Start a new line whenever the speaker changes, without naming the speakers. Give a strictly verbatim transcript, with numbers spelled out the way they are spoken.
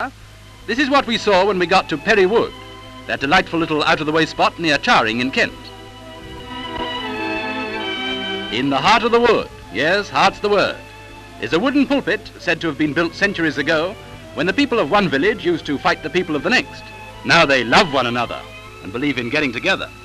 This is what we saw when we got to Perry Wood, that delightful little out-of-the-way spot near Charing in Kent. In the heart of the wood, yes, heart's the word, is a wooden pulpit said to have been built centuries ago when the people of one village used to fight the people of the next. Now they love one another and believe in getting together.